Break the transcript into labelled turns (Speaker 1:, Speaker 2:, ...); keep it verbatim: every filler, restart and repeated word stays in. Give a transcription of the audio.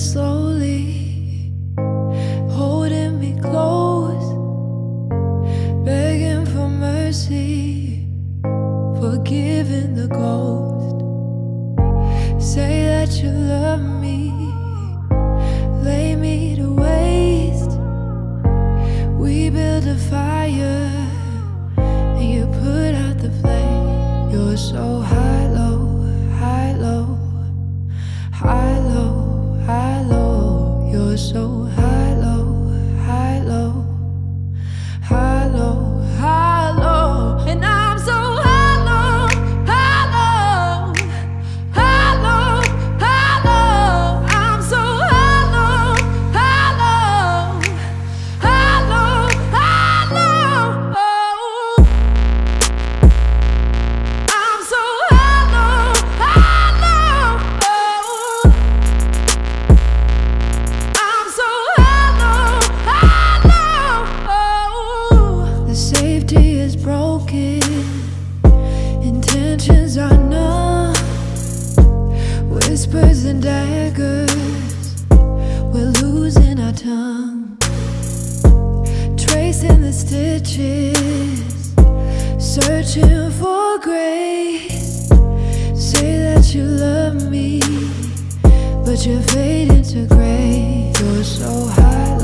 Speaker 1: slowly, holding me close, begging for mercy, forgiving the ghost. Say that you love me, lay me to waste. We build a fire and you put out the flame. You're so high, low, high, low, high, low, high, low. You're so high, low, high, low, high, low, high, low. And I'm so high, low, high, low, high, low, high, low. I'm so high, low, high, low, high, low, high, low. I'm so high, low, high, low. I'm so high, low, high, low. The safety is broken, intentions are numb. Whispers and daggers, we're losing our tongue. Tracing the stitches, searching for grace. Say that you love me, but you're fading to gray. You're so high,